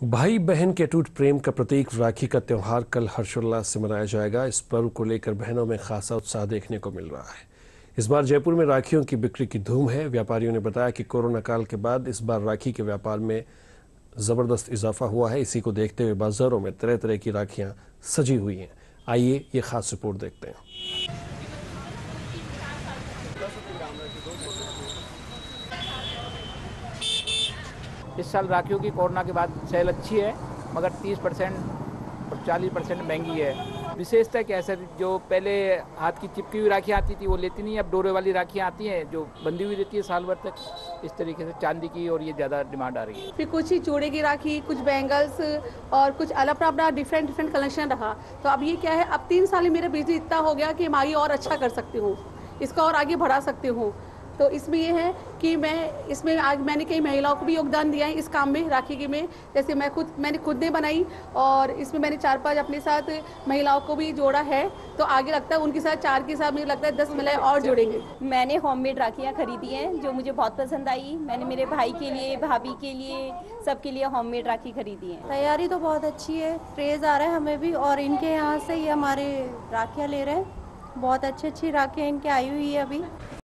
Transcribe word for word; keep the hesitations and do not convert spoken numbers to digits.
भाई बहन के अटूट प्रेम का प्रतीक राखी का त्योहार कल हर्षोल्लास से मनाया जाएगा। इस पर्व को लेकर बहनों में खासा उत्साह देखने को मिल रहा है। इस बार जयपुर में राखियों की बिक्री की धूम है। व्यापारियों ने बताया कि कोरोना काल के बाद इस बार राखी के व्यापार में जबरदस्त इजाफा हुआ है। इसी को देखते हुए बाजारों में तरह तरह की राखियां सजी हुई हैं। आइए ये खास रिपोर्ट देखते हैं। इस साल राखियों की कोरोना के बाद सेल अच्छी है, मगर तीस परसेंट और चालीस परसेंट महंगी है। विशेषता क्या है सर, जो पहले हाथ की चिपकी हुई राखियाँ आती थी वो लेती नहीं, अब डोरे वाली राखियाँ आती हैं जो बंधी हुई रहती है साल भर तक। इस तरीके से चांदी की और ये ज़्यादा डिमांड आ रही है। फिर कुछ ही चूड़े की राखी, कुछ बैंगल्स और कुछ अलग अपना अपना डिफरेंट डिफरेंट कलेक्शन रहा। तो अब ये क्या है, अब तीन साल में मेरा बिजनेस इतना हो गया कि मैं आगे और अच्छा कर सकती हूँ, इसका और आगे बढ़ा सकती हूँ। तो इसमें ये है कि मैं इसमें आज मैंने कई महिलाओं को भी योगदान दिया है इस काम में, राखी के में। जैसे मैं खुद मैंने खुद ने बनाई और इसमें मैंने चार पांच अपने साथ महिलाओं को भी जोड़ा है। तो आगे लगता है उनके साथ चार के साथ मुझे लगता है दस महिलाएं और जोड़ेंगे। मैंने होममेड राखियाँ खरीदी हैं जो मुझे बहुत पसंद आई। मैंने मेरे भाई के लिए, भाभी के लिए, सबके लिए होममेड राखी खरीदी है। तैयारी तो बहुत अच्छी है, क्रेज़ आ रहा है हमें भी, और इनके यहाँ से ये हमारे राखियाँ ले रहे हैं। बहुत अच्छी अच्छी राखियाँ इनके आई हुई है अभी।